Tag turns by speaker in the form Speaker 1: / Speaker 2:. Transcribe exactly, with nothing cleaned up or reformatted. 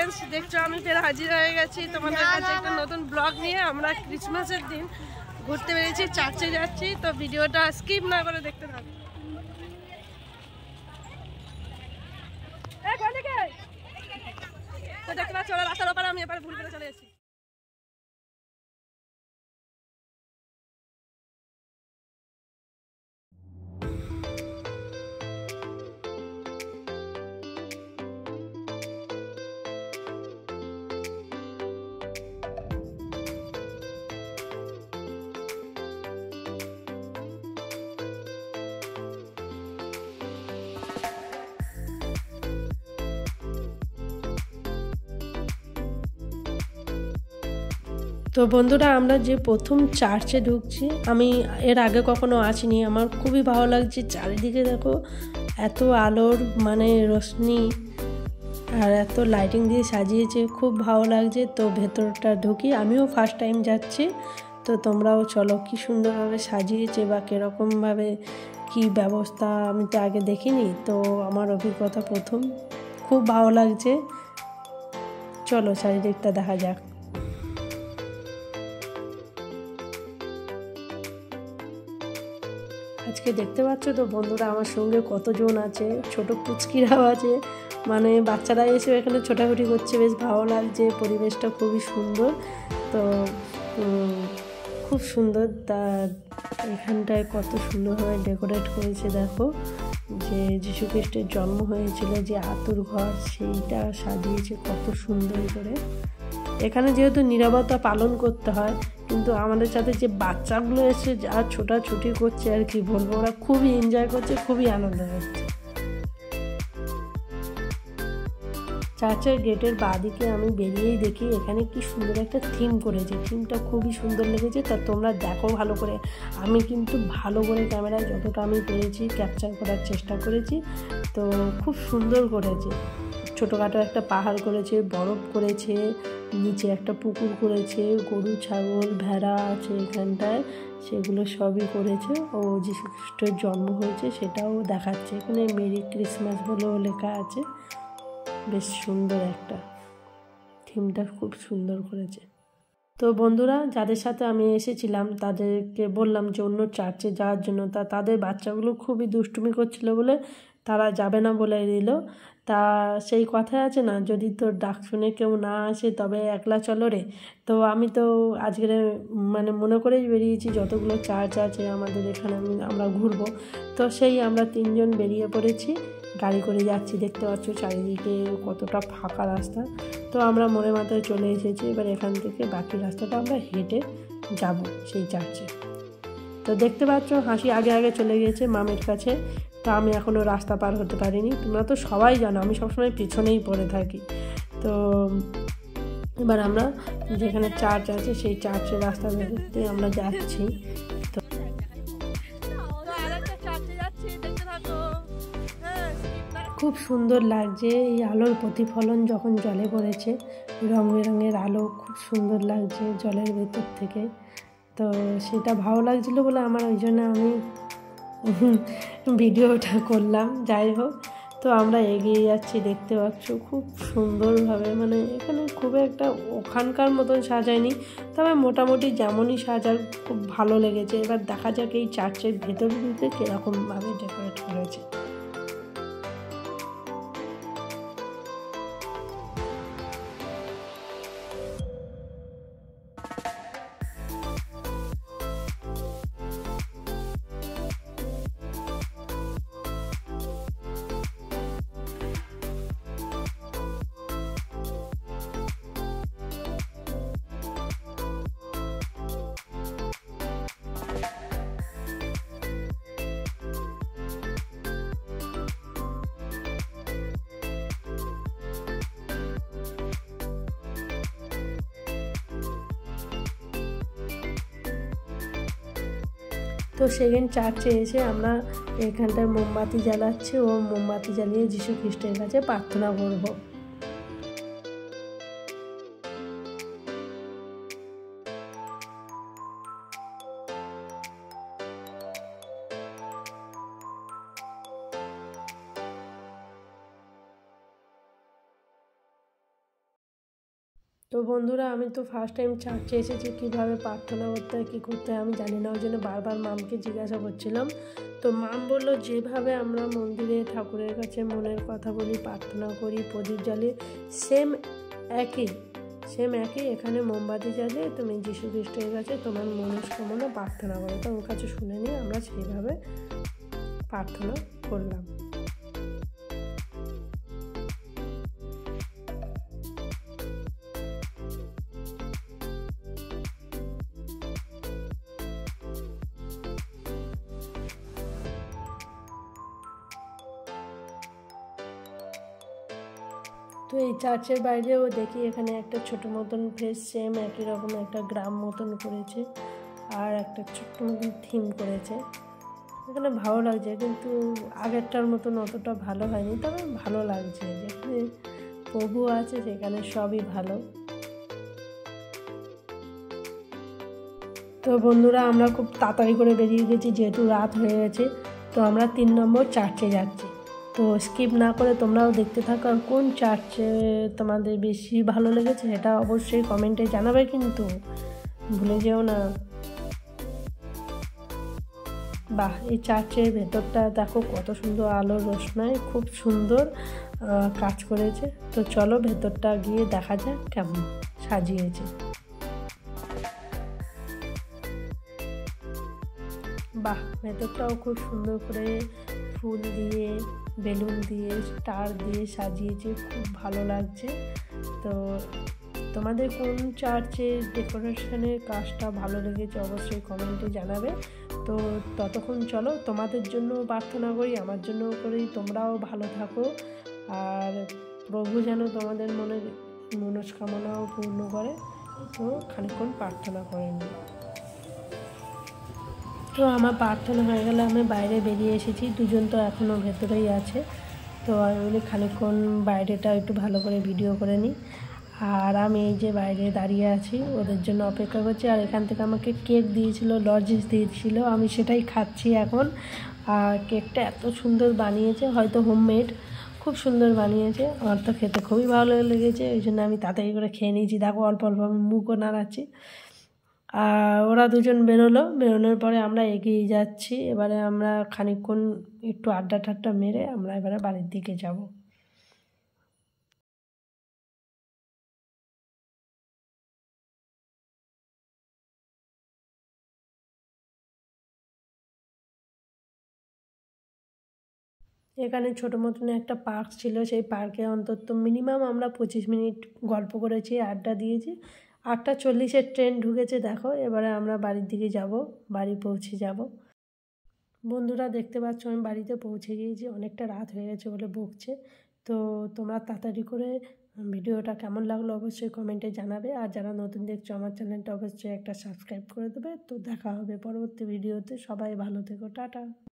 Speaker 1: Friends, দেখছো আমি ফের হাজির হয়ে গেছি তোমাদের কাছে একটা নতুন ব্লগ নিয়ে। আমরা ক্রিসমাসের দিন ঘুরতে বেরিয়েছি, চার্চে যাচ্ছি, তো ভিডিওটা স্কিপ না করে দেখতে থাকো। তো দেখতে পাচ্ছ ওরা রাস্তার ওপারে, আমি এপারে ভুল করে চলে এসেছি। তো বন্ধুরা, আমরা যে প্রথম চার্চে ঢুকছি, আমি এর আগে কখনো আসিনি, আমার খুবই ভালো লাগছে। চারিদিকে দেখো এত আলোর মানে রোশনি আর এত লাইটিং দিয়ে সাজিয়েছে, খুব ভালো লাগছে। তো ভেতরটা ঢুকি, আমিও ফার্স্ট টাইম যাচ্ছি, তো তোমরাও চলো। কি সুন্দরভাবে সাজিয়েছে বা কীরকমভাবে কি ব্যবস্থা আমি তো আগে দেখিনি, তো আমার অভিজ্ঞতা প্রথম, খুব ভালো লাগছে। চলো চারিদিকটা দেখা যাক। আজকে দেখতে পাচ্ছ তো বন্ধুরা, আমার সঙ্গে কতজন আছে, ছোট পুচকিরাও আছে, মানে বাচ্চারা এসে এখানে ছোটাছুটি করছে, বেশ ভালো লাগছে। পরিবেশটা খুবই সুন্দর, তো খুব সুন্দর। তা এখানটায় কত সুন্দরভাবে ডেকোরেট করেছে, দেখো যে যীশু খ্রিস্টের জন্ম হয়েছিল যে আতুর ঘর, সেইটা সাজিয়েছে কত সুন্দর করে। এখানে যেহেতু নীরবতা পালন করতে হয়, কিন্তু আমাদের সাথে যে বাচ্চাগুলো এসে যা ছোটাছুটি করছে আর কি বলবো, ওরা খুবই এনজয় করছে, খুবই আনন্দ হচ্ছে। চার্চের গেটের বাঁদিকে আমি বেরিয়েই দেখি এখানে কি সুন্দর একটা থিম করেছে, থিমটা খুবই সুন্দর লেগেছে। তা তোমরা দেখো ভালো করে, আমি কিন্তু ভালো করে ক্যামেরায় যতটা আমি পেরেছি ক্যাপচার করার চেষ্টা করেছি, তো খুব সুন্দর করেছে। ছোটোখাটো একটা পাহাড় করেছে, বরফ করেছে, নিচে একটা পুকুর করেছে, গরু ছাগল ভেড়া আছে এখানটায়, সেগুলো সবই করেছে। ও যীশু খ্রিস্টের জন্ম হয়েছে সেটাও দেখাচ্ছে। এখানে মেরি ক্রিসমাস বলেও লেখা আছে, বেশ সুন্দর একটা থিমটা, খুব সুন্দর করেছে। তো বন্ধুরা, যাদের সাথে আমি এসেছিলাম তাদেরকে বললাম যে অন্য চার্চে যাওয়ার জন্য, তা তাদের বাচ্চাগুলো খুবই দুষ্টুমি করছিল বলে তারা যাবে না বলে দিল। তা সেই কথাই আছে না, যদি তোর ডাক শুনে কেউ না আসে তবে একলা চলো রে। তো আমি তো আজকে মানে মনে করেই বেরিয়েছি যতগুলো চার্চ আছে আমাদের এখানে আমরা ঘুরবো, তো সেই আমরা তিনজন বেরিয়ে পড়েছি, গাড়ি করে যাচ্ছি। দেখতে পাচ্ছ চারিদিকে কতটা ফাঁকা রাস্তা, তো আমরা মনে মাথায় চলে এসেছি। এবার এখান থেকে বাকি রাস্তাটা আমরা হেঁটে যাব সেই চার্চে। তো দেখতে পাচ্ছ হাসি আগে আগে চলে গিয়েছে মামের কাছে, তো আমি এখনও রাস্তা পার হতে পারিনি। তোমরা তো সবাই জানো আমি সবসময় পিছনেই পড়ে থাকি। তো এবার আমরা যেখানে চার্চ আছে সেই চার্চের রাস্তা ধরতে আমরা যাচ্ছি। তো খুব সুন্দর লাগছে, এই আলোর প্রতিফলন যখন জলে পড়েছে, রং বেরঙের আলো, খুব সুন্দর লাগছে জলের ভেতর থেকে। তো সেটা ভালো লাগছিলো বলে আমার ওই জন্য আমি ভিডিওটা করলাম। যাই হোক, তো আমরা এগিয়ে যাচ্ছি, দেখতে পাচ্ছ খুব সুন্দরভাবে, মানে এখানে খুব একটা ওখানকার মতন সাজায়নি, তবে মোটামুটি যেমনই সাজার খুব ভালো লেগেছে। এবার দেখা যাক এই চার্চের ভেতর দিকে কীরকমভাবে ডেকোরেট করেছে। তো সেকেন্ড চার্চে এসে আমরা এখানটায় মোমবাতি জ্বালাচ্ছি, ও মোমবাতি জ্বালিয়ে যীশু খ্রিস্টের কাছে প্রার্থনা করব। তো বন্ধুরা, আমি তো ফার্স্ট টাইম চার্চে এসেছি, কীভাবে প্রার্থনা করতে হয় কী করতে হয় আমি জানি না, ওই জন্য বারবার মামকে জিজ্ঞাসা করছিলাম। তো মাম বললো যেভাবে আমরা মন্দিরে ঠাকুরের কাছে মনের কথা বলি, প্রার্থনা করি, প্রদীপ জ্বালি, সেম একই সেম একই এখানে মোমবাতি জ্বালিয়ে তুমি যীশু খ্রিস্টের কাছে তোমার মনস্কামনা প্রার্থনা করো। তো ওর কাছে শুনে নিয়ে আমরা সেইভাবে প্রার্থনা করলাম। তো এই চার্চের বাইরেও দেখি এখানে একটা ছোটো মতন ফেস সেম একই রকম একটা গ্রাম মতন করেছে, আর একটা ছোট্ট মতন থিম করেছে। এখানে ভালো লাগছে, কিন্তু আগেরটার মতন অতটা ভালো হয়নি, তবে ভালো লাগছে। যেখানে প্রভু আছে সেখানে সবই ভালো। তো বন্ধুরা, আমরা খুব তাড়াতাড়ি করে বেরিয়ে গেছি, যেহেতু রাত হয়ে গেছে। তো আমরা তিন নম্বর চার্চে যাচ্ছি। তো স্কিপ না করে তোমরাও দেখতে থাকো, আর কোন চার্চে তোমাদের বেশি ভালো লেগেছে সেটা অবশ্যই কমেন্টে জানাবে, কিন্তু ভুলে যেও না। বাহ, এই চার্চের ভেতরটা দেখো কত সুন্দর আলোর রোশনায়, খুব সুন্দর কাজ করেছে। তো চলো ভেতরটা গিয়ে দেখা যাক কেমন সাজিয়েছে। বাহ, ভেতরটাও খুব সুন্দর করে ফুল দিয়ে, বেলুন দিয়ে, স্টার দিয়ে সাজিয়েছে, খুব ভালো লাগছে। তো তোমাদের কোন চার্চের ডেকোরেশনের কাজটা ভালো লেগেছে অবশ্যই কমেন্টে জানাবে। তো ততক্ষণ চলো তোমাদের জন্য প্রার্থনা করি, আমার জন্যও করি, তোমরাও ভালো থাকো, আর প্রভু যেন তোমাদের মনের মনস্কামনাও পূর্ণ করে। তো খানিকক্ষণ প্রার্থনা করে নিই। তো আমার প্রার্থনা হয়ে গেলে আমি বাইরে বেরিয়ে এসেছি, দুজন তো এখনও ভেতরেই আছে। তো আমি বলি খানিকক্ষণ বাইরেটা একটু ভালো করে ভিডিও করে নিই। আর আমি এই যে বাইরে দাঁড়িয়ে আছি, ওদের জন্য অপেক্ষা করছি। আর এখান থেকে আমাকে কেক দিয়েছিল, লজেস দিয়েছিল, আমি সেটাই খাচ্ছি এখন। আর কেকটা এত সুন্দর বানিয়েছে, হয়তো হোমমেড, খুব সুন্দর বানিয়েছে। আমার তো খেতে খুবই ভালো লেগেছে, ওই জন্য আমি তাড়াতাড়ি করে খেয়ে নিয়েছি। দেখো অল্প অল্প আমি মুখও নাড়াচ্ছি। আর ওরা দুজন বেরোলো, বেরোনোর পরে আমরা এগিয়ে যাচ্ছি। এবারে আমরা খানিকক্ষণ একটু আড্ডা ঠাড্ডা মেরে আমরা এবারে বাড়ির দিকে যাব। এখানে ছোটো মতন একটা পার্ক ছিল, সেই পার্কে অন্তত মিনিমাম আমরা পঁচিশ মিনিট গল্প করেছি, আড্ডা দিয়েছি। আটটা চল্লিশের ট্রেন ঢুকেছে দেখো। এবারে আমরা বাড়ির দিকে যাব, বাড়ি পৌঁছে যাব। বন্ধুরা দেখতে পাচ্ছ আমি বাড়িতে পৌঁছে গিয়েছি, অনেকটা রাত হয়ে গেছে বলে বকছে। তো তোমরা তাড়াতাড়ি করে ভিডিওটা কেমন লাগলো অবশ্যই কমেন্টে জানাবে, আর যারা নতুন দেখছো আমার চ্যানেলটা অবশ্যই একটা সাবস্ক্রাইব করে দেবে। তো দেখা হবে পরবর্তী ভিডিওতে, সবাই ভালো থেকো, টাটা।